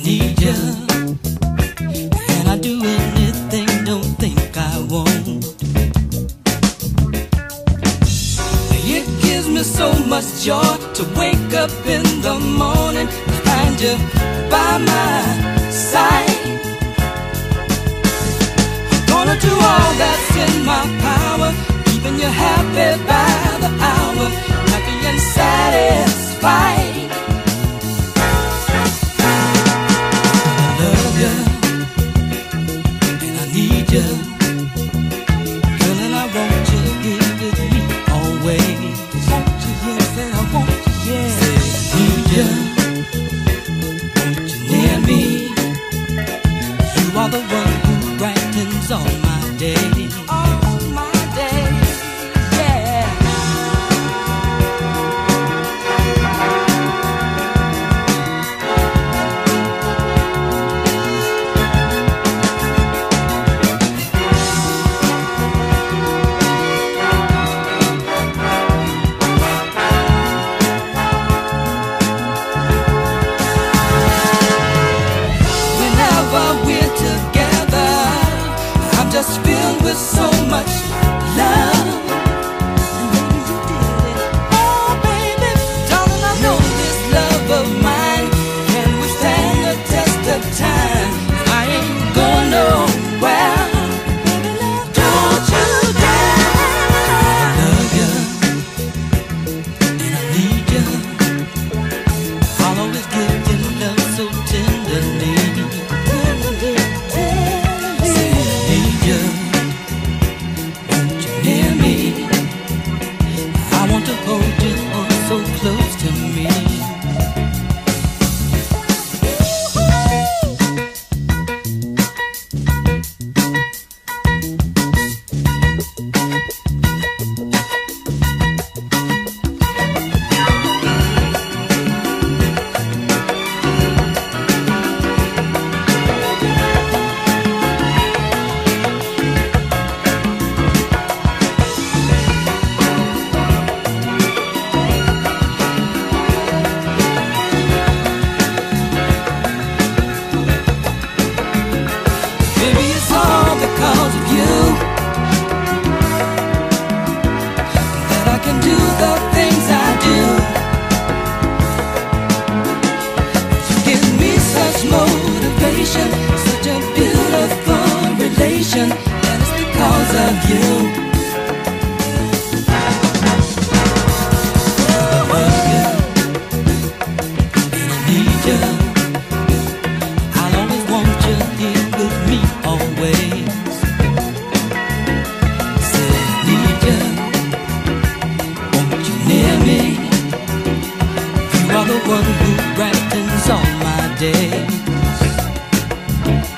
need you, and I'd do anything, don't think I won't. It gives me so much joy to wake up in the morning and find you by my side. I'm gonna do all that's in my power, keeping you happy by the hour, happy and satisfied. I love you, and I need you, girl, and I want you here with me always. Want you, yes, and I want you, yes. Say I need you, want you near me. You are the one who brightens all my day. All my day, yeah. Just filled with so much love. And baby, you did it. Oh, baby, darling, I know this love of mine can withstand the test of time. I ain't going nowhere. Baby, love, don't you dare. I love you, and I need you. I'll always give you love so tenderly. Hold you oh so close to me. Because of you that I can do the things I do. You give me such motivation, such a beautiful relation, and it's because of you. I love you, and I need you. I'll always want you here with me always. You are the one who brightens all my days.